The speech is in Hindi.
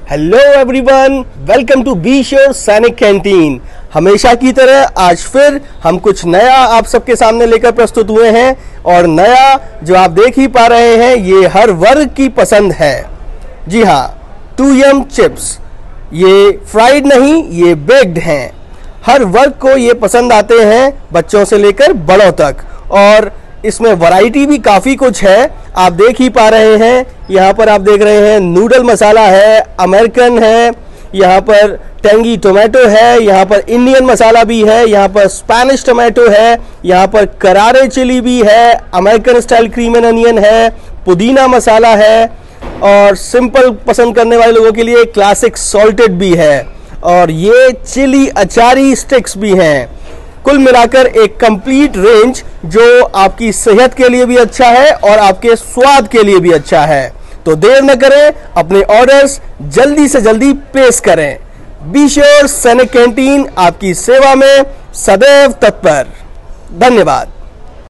Hello everyone, welcome to be sure सैनिक कैंटीन। हमेशा की तरह आज फिर हम कुछ नया आप सबके सामने लेकर प्रस्तुत हुए हैं और नया जो आप देख ही पा रहे हैं ये हर वर्ग की पसंद है। जी हाँ, 2yum चिप्स, ये फ्राइड नहीं, ये बेक्ड हैं। हर वर्ग को ये पसंद आते हैं, बच्चों से लेकर बड़ों तक, और इसमें वैरायटी भी काफ़ी कुछ है। आप देख ही पा रहे हैं, यहाँ पर आप देख रहे हैं नूडल मसाला है, अमेरिकन है, यहाँ पर टेंगी टोमेटो है, यहाँ पर इंडियन मसाला भी है, यहाँ पर स्पेनिश टोमेटो है, यहाँ पर करारे चिली भी है, American style cream and onion है, पुदीना मसाला है, और सिंपल पसंद करने वाले लोगों के लिए क्लासिक सॉल्टेड भी है, और ये चिली अचारी स्टिक्स भी हैं। कुल मिलाकर एक कंप्लीट रेंज जो आपकी सेहत के लिए भी अच्छा है और आपके स्वाद के लिए भी अच्छा है। तो देर न करें, अपने ऑर्डर्स जल्दी से जल्दी प्लेस करें। बी श्योर सैनिक कैंटीन आपकी सेवा में सदैव तत्पर। धन्यवाद।